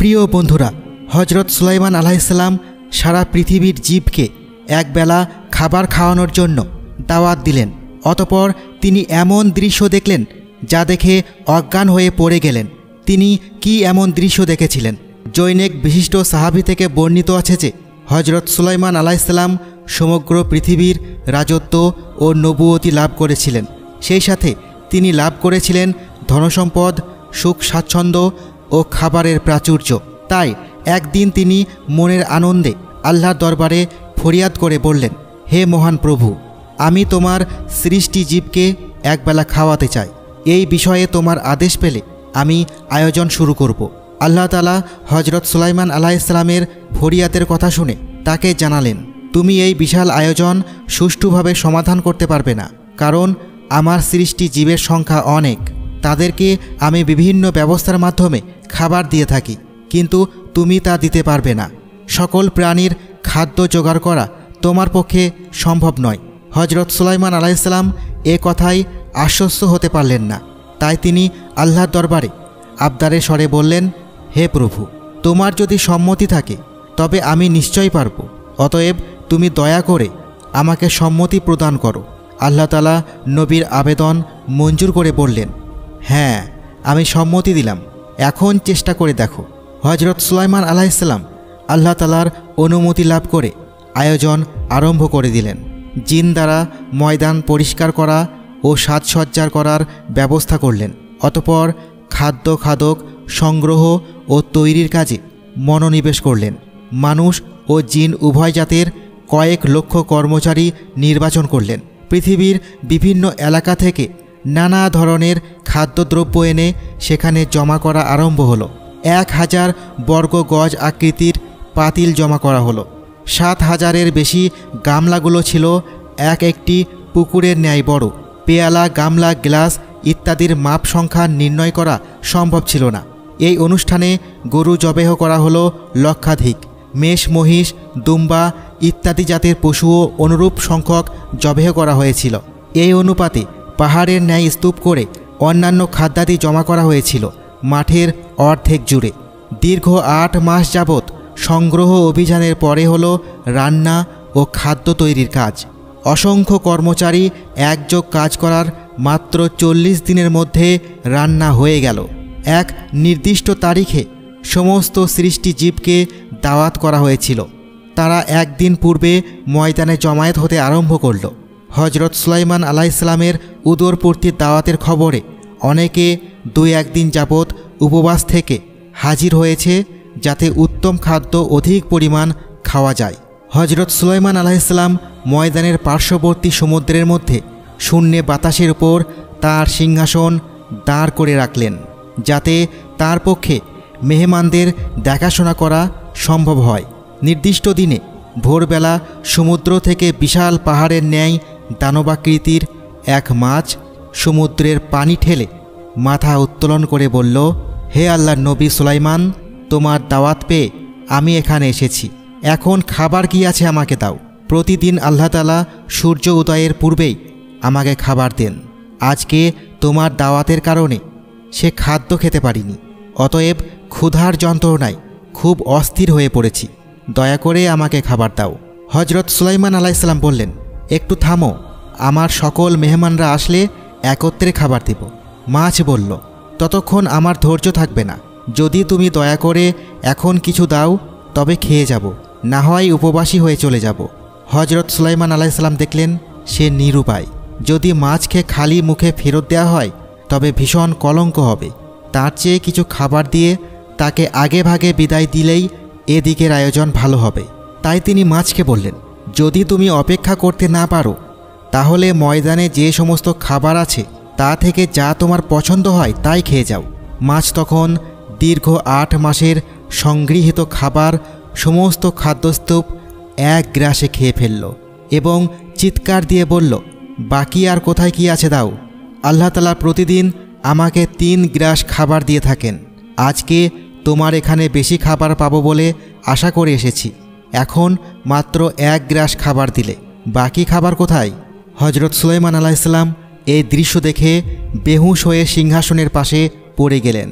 প্রিয় বন্ধুরা, হজরত সুলাইমান আলাইহিসসালাম সারা পৃথিবীর জীবকে একবেলা খাবার খাওয়ানোর জন্য দাওয়াত দিলেন। অতঃপর তিনি এমন দৃশ্য দেখলেন যা দেখে অজ্ঞান হয়ে পড়ে গেলেন। তিনি কি এমন দৃশ্য দেখেছিলেন? জৈনেক বিশিষ্ট সাহাবী থেকে বর্ণিত আছে যে হজরত সুলাইমান আলাইহিসসালাম সমগ্র পৃথিবীর রাজত্ব ও নবুয়তি লাভ করেছিলেন। সেই সাথে তিনি লাভ করেছিলেন ধনসম্পদ, সুখ স্বাচ্ছন্দ্য ও খাবারের প্রাচুর্য। তাই একদিন তিনি মনের আনন্দে আল্লাহর দরবারে ফরিয়াদ করে বললেন, হে মহান প্রভু, আমি তোমার সৃষ্টি জীবকে একবেলা খাওয়াতে চাই। এই বিষয়ে তোমার আদেশ পেলে আমি আয়োজন শুরু করব। আল্লাহ তাআলা হজরত সুলাইমান আলাইহিসসালামের ফরিয়াদের কথা শুনে তাকে জানালেন, তুমি এই বিশাল আয়োজন সুষ্ঠুভাবে সমাধান করতে পারবে না, কারণ আমার সৃষ্টি জীবের সংখ্যা অনেক। তাদেরকে আমি বিভিন্ন ব্যবস্থার মাধ্যমে খাবার দিয়ে থাকি, কিন্তু তুমি তা দিতে পারবে না। সকল প্রাণীর খাদ্য জোগাড় করা তোমার পক্ষে সম্ভব নয়। হজরত সুলাইমান আলাইহিসসালাম এ কথায় আশ্বস্ত হতে পারলেন না। তাই তিনি আল্লাহর দরবারে আবদারের স্বরে বললেন, হে প্রভু, তোমার যদি সম্মতি থাকে তবে আমি নিশ্চয়ই পারব। অতএব তুমি দয়া করে আমাকে সম্মতি প্রদান করো। আল্লাহ তাআলা নবীর আবেদন মঞ্জুর করে বললেন, হ্যাঁ, আমি সম্মতি দিলাম, এখন চেষ্টা করে দেখো। হজরত সুলাইমান আলাইহিসসালাম আল্লাহ তাআলার অনুমতি লাভ করে আয়োজন আরম্ভ করে দিলেন। জিন দ্বারা ময়দান পরিষ্কার করা ও সাজসজ্জার করার ব্যবস্থা করলেন। অতঃপর খাদ্য খাদক সংগ্রহ ও তৈরির কাজে মনোনিবেশ করলেন। মানুষ ও জিন উভয় জাতের কয়েক লক্ষ কর্মচারী নির্বাচন করলেন। পৃথিবীর বিভিন্ন এলাকা থেকে নানা ধরনের খাদ্যদ্রব্য এনে সেখানে জমা করা আরম্ভ হলো। 1000 বর্গ গজ আকৃতির পাতিল জমা করা হলো। 7000-এর বেশি গামলাগুলো ছিল এক একটি পুকুরের ন্যায় বড়। পেয়ালা, গামলা, গ্লাস ইত্যাদির মাপ সংখ্যা নির্ণয় করা সম্ভব ছিল না। এই অনুষ্ঠানে গরু জবেহ করা হলো লক্ষাধিক। মেষ, মহিষ, দুম্বা ইত্যাদি জাতের পশুও অনুরূপ সংখ্যক জবেহ করা হয়েছিল। এই অনুপাতে পাহাড়ের ন্যায় স্তূপ করে অন্যান্য খাদ্যাদি জমা করা হয়েছিল মাঠের অর্ধেক জুড়ে। দীর্ঘ 8 মাস যাবৎ সংগ্রহ অভিযানের পরে হলো রান্না ও খাদ্য তৈরির কাজ। অসংখ্য কর্মচারী একযোগ কাজ করার মাত্র 40 দিনের মধ্যে রান্না হয়ে গেল। এক নির্দিষ্ট তারিখে সমস্ত সৃষ্টি জীবকে দাওয়াত করা হয়েছিল। তারা একদিন পূর্বে ময়দানে জমায়েত হতে আরম্ভ করল। হজরত সুলাইমান আলাইহিসসালামের উদরপূর্তির দাওয়াতের খবরে অনেকে 2-1 দিন যাবৎ উপবাস থেকে হাজির হয়েছে, যাতে উত্তম খাদ্য অধিক পরিমাণ খাওয়া যায়। হজরত সুলাইমান আলাইহিসসালাম ময়দানের পার্শ্ববর্তী সমুদ্রের মধ্যে শূন্যে বাতাসের উপর তার সিংহাসন দাঁড় করে রাখলেন, যাতে তার পক্ষে মেহমানদের দেখাশোনা করা সম্ভব হয়। নির্দিষ্ট দিনে ভোরবেলা সমুদ্র থেকে বিশাল পাহাড়ের ন্যায় দানবাকৃতির এক মাছ সমুদ্রের পানি ঠেলে মাথা উত্তোলন করে বলল, হে আল্লাহর নবী সুলাইমান, তোমার দাওয়াত পেয়ে আমি এখানে এসেছি। এখন খাবার কি আছে আমাকে দাও। প্রতিদিন আল্লাহ তাআলা সূর্য উদয়ের পূর্বেই আমাকে খাবার দেন। আজকে তোমার দাওয়াতের কারণে সে খাদ্য খেতে পারিনি, অতএব ক্ষুধার যন্ত্রণায় খুব অস্থির হয়ে পড়েছি। দয়া করে আমাকে খাবার দাও। হজরত সুলাইমান আলাইহিসসালাম বললেন, একটু থামো, আমার সকল মেহমানরা আসলে একত্রে খাবার দেব। মাছ বলল, ততক্ষণ আমার ধৈর্য থাকবে না। যদি তুমি দয়া করে এখন কিছু দাও তবে খেয়ে যাব, না হয় উপবাসী হয়ে চলে যাব। হজরত সুলাইমান আলাইহিসসালাম দেখলেন সে নিরুপায়। যদি মাছ খেয়ে খালি মুখে ফেরত দেওয়া হয় তবে ভীষণ কলঙ্ক হবে। তার চেয়ে কিছু খাবার দিয়ে তাকে আগে ভাগে বিদায় দিলেই এদিকের আয়োজন ভালো হবে। তাই তিনি মাছকে বললেন, যদি তুমি অপেক্ষা করতে না পারো তাহলে ময়দানে যে সমস্ত খাবার আছে তা থেকে যা তোমার পছন্দ হয় তাই খেয়ে যাও। মাছ তখন দীর্ঘ 8 মাসের সংগৃহীত খাবার সমস্ত খাদ্যস্তূপ এক গ্রাসে খেয়ে ফেলল এবং চিৎকার দিয়ে বলল, বাকি আর কোথায় কি আছে দাও। আল্লাহ তাআলা প্রতিদিন আমাকে 3 গ্রাস খাবার দিয়ে থাকেন। আজকে তোমার এখানে বেশি খাবার পাবো বলে আশা করে এসেছি। এখন মাত্র 1 গ্রাস খাবার দিলে বাকি খাবার কোথায়? হজরত সুলাইমান আলাইহিসসালাম এই দৃশ্য দেখে বেহুশ হয়ে সিংহাসনের পাশে পড়ে গেলেন।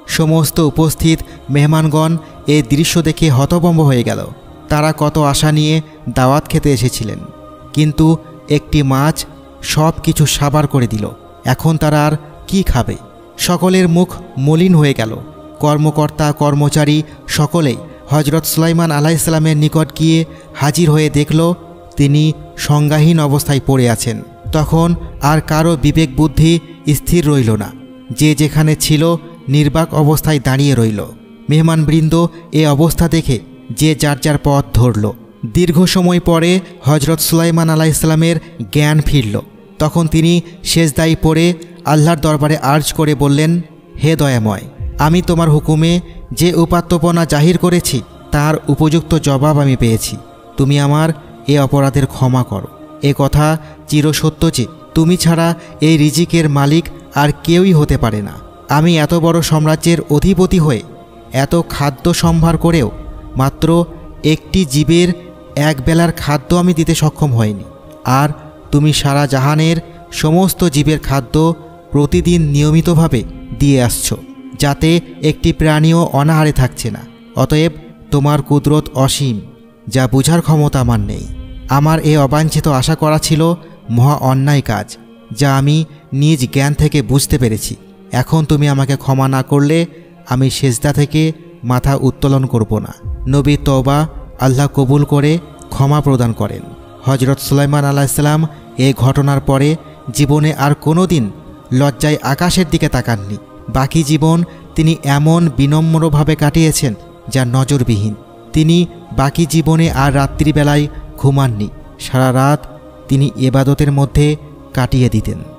সমস্ত উপস্থিত মেহমানগণ এই দৃশ্য দেখে হতভম্ব হয়ে গেল। তারা কত আশা নিয়ে দাওয়াত খেতে এসেছিলেন, কিন্তু একটি মাছ সব কিছু সাবার করে দিল। এখন তারা আর কি খাবে? সকলের মুখ মলিন হয়ে গেল। কর্মকর্তা কর্মচারী সকলেই হজরত সুলাইমান আলাইহিসসালামের নিকট গিয়ে হাজির হয়ে দেখল তিনি সংজ্ঞাহীন অবস্থায় পড়ে আছেন। তখন আর কারো বিবেক বুদ্ধি স্থির রইল না। যে যেখানে ছিল নির্বাক অবস্থায় দাঁড়িয়ে রইল। মেহমানবৃন্দ এ অবস্থা দেখে যে যার যার পথ ধরল। দীর্ঘ সময় পরে হজরত সুলাইমান আলাইহিসসালামের জ্ঞান ফিরল। তখন তিনি সেজদায় পড়ে আল্লাহর দরবারে আর্জ করে বললেন, হে দয়াময়, আমি তোমার হুকুমে যে উপাত্তপনা জাহির করেছি তার উপযুক্ত জবাব আমি পেয়েছি। তুমি আমার এ অপরাধের ক্ষমা করো। এ কথা চিরসত্য যে তুমি ছাড়া এই রিজিকের মালিক আর কেউই হতে পারে না। আমি এত বড় সাম্রাজ্যের অধিপতি হয়ে এত খাদ্য সম্ভার করেও মাত্র একটি জীবের এক বেলার খাদ্য আমি দিতে সক্ষম হইনি। আর তুমি সারা জাহানের সমস্ত জীবের খাদ্য প্রতিদিন নিয়মিতভাবে দিয়ে আসছো, যাতে একটি প্রাণীও অনাহারে থাকছে না। অতএব তোমার কুদরত অসীম, যা বোঝার ক্ষমতা আমার নেই। আমার এ অবাঞ্ছিত আশা করা ছিল মহা অন্যায় কাজ, যা আমি নিজ জ্ঞান থেকে বুঝতে পেরেছি। এখন তুমি আমাকে ক্ষমা না করলে আমি সেজদা থেকে মাথা উত্তোলন করব না। নবী তওবা আল্লাহ কবুল করে ক্ষমা প্রদান করেন। হজরত সুলাইমান আলাইহিসসালাম এই ঘটনার পরে জীবনে আর কোনো দিন লজ্জায় আকাশের দিকে তাকাননি। বাকি জীবন তিনি এমন বিনম্রভাবে কাটিয়েছেন যা নজরবিহীন। তিনি বাকি জীবনে আর রাত্রিবেলায় ঘুমাননি। সারা রাত তিনি ইবাদতের মধ্যে কাটিয়ে দিতেন।